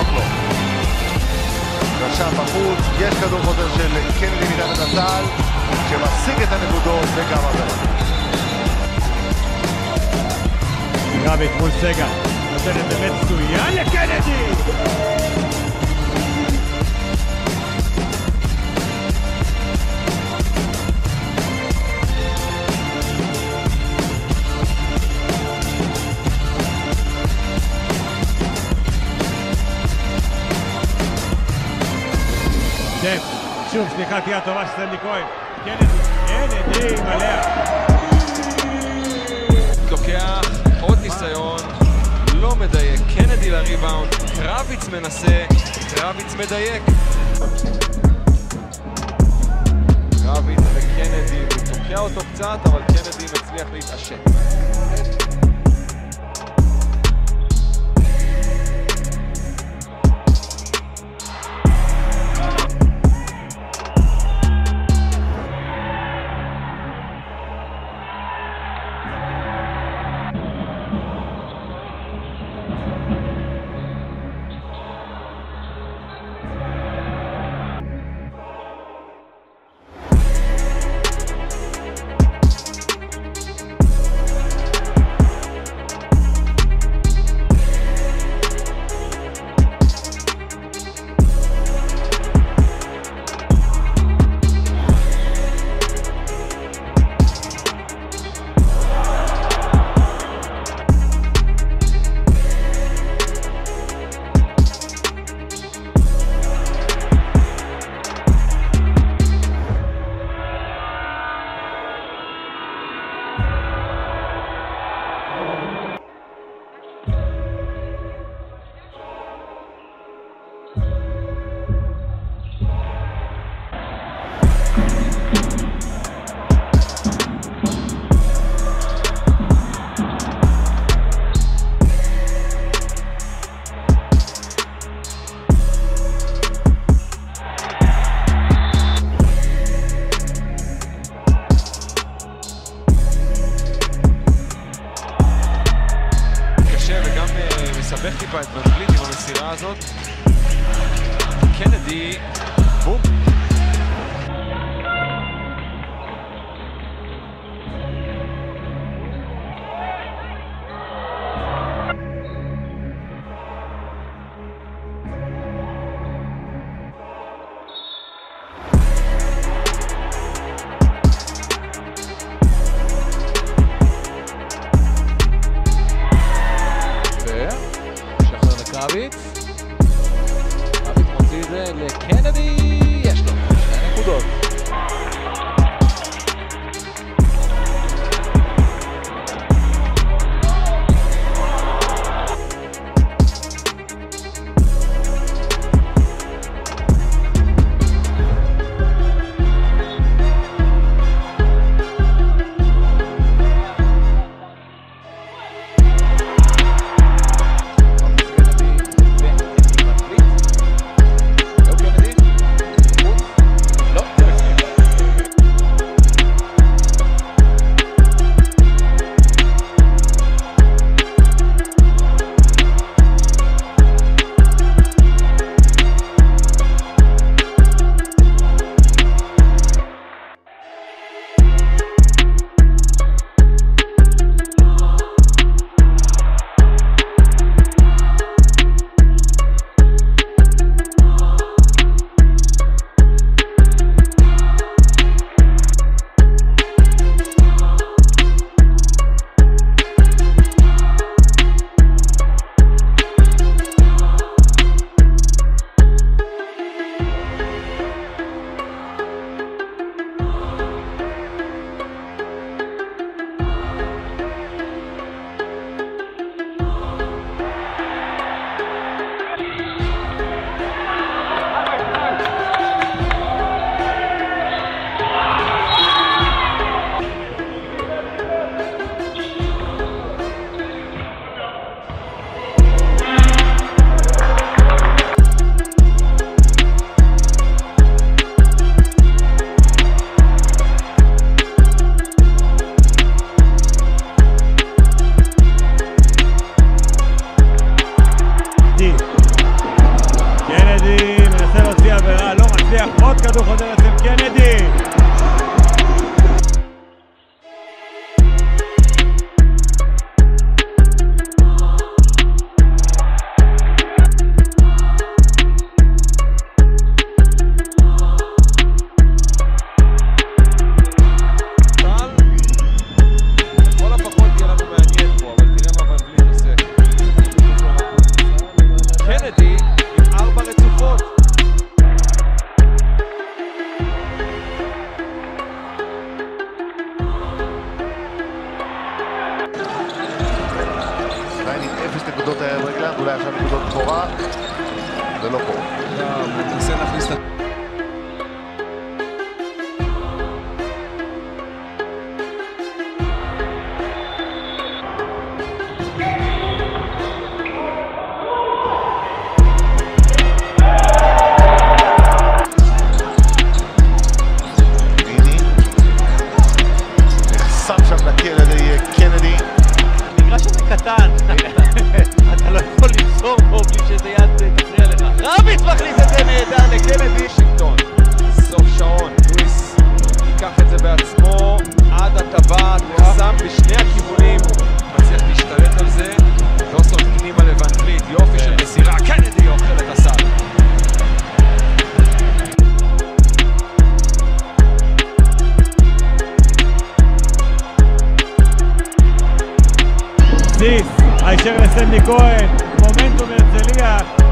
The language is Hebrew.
טוב לו. ועכשיו בחוץ, יש כדור חוזר של קנדי מתחת לסל, שמשיג את הנקודות וגם עבירה. גרביץ' מול סגל, נותן את זה מצוין לקנדי! שוב שליחת יד טובה של סנדי כהן. קנדי מלא. לוקח עוד ניסיון, לא מדייק. קנדי לריבאונד, גרביץ' מנסה, גרביץ' מדייק. גרביץ' וקנדי, הוא תוקע אותו קצת, אבל קנדי מצליח להתעשת. מסבך טיפה את בנבליט עם המסירה הזאת. קנדי, בום. גרביץ' מוציא את זה לקנדי, יש לו 2 נקודות. 0 נקודות היה רגלן, ואולי עכשיו נקודות תמורה, זה לא פה. הוא מנסה להכניס את... קטן, אתה לא יכול למסור פה בלי שזה יד תפריע לך. רביץ מכניס את זה נהדר לקנדי. שינגטון, סוף שעון, לואיס ייקח את זה בעצמו עד הטבעת, נחסם בשני הכיוונים, מצליח להשתלט על זה, לא סולטנים על לבן פליט, יופי של מסירה, קנדי אוכל את הסל. זיס, הישר לסנדי כהן, מומנטום הרצליה.